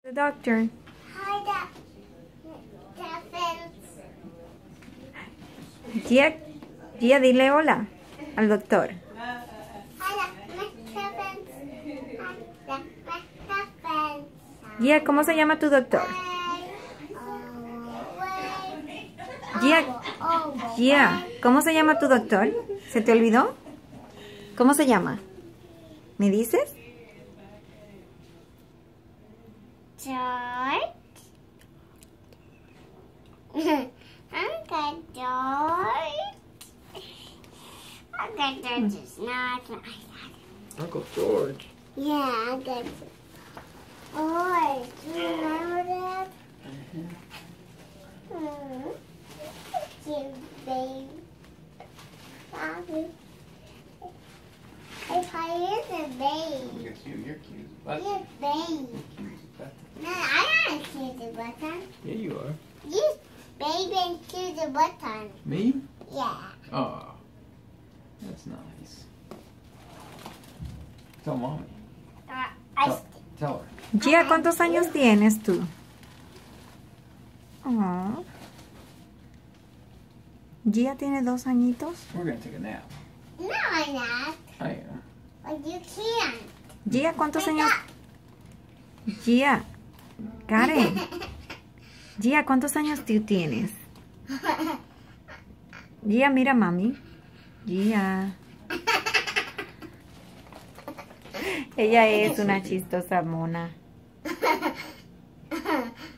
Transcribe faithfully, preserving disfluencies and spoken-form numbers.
The doctor. Hi, Doc. Gia, Gia, dile hola al doctor. Gia, ¿cómo se llama tu doctor? Gia, Gia, ¿cómo se llama tu doctor? ¿Se te olvidó? ¿Cómo se llama? ¿Me dices? George. Uncle George. Uncle George is not my dad. Uncle George. Yeah, Uncle George. Oh, do you remember that? Mm-hmm. Mm. Cute baby. Bobby. If I is a baby. Look at you, you're cute as a button. You're baby. You're cute as a button. No, I'm not cute as a button. Yeah, you are. You baby and cute as a button. Me? Yeah. Oh, that's nice. Tell mommy. Uh, I Tell, tell her. Gia, ¿cuántos años tienes tú? Oh. Gia tiene dos añitos. We're gonna take a nap. No, I'm not. I am. But you can't. Gia, ¿cuántos Wake años? up. Gia, Karen. Gia, ¿cuántos años tú tienes? Gia, mira mami. Gia. Ella es una chistosa mona.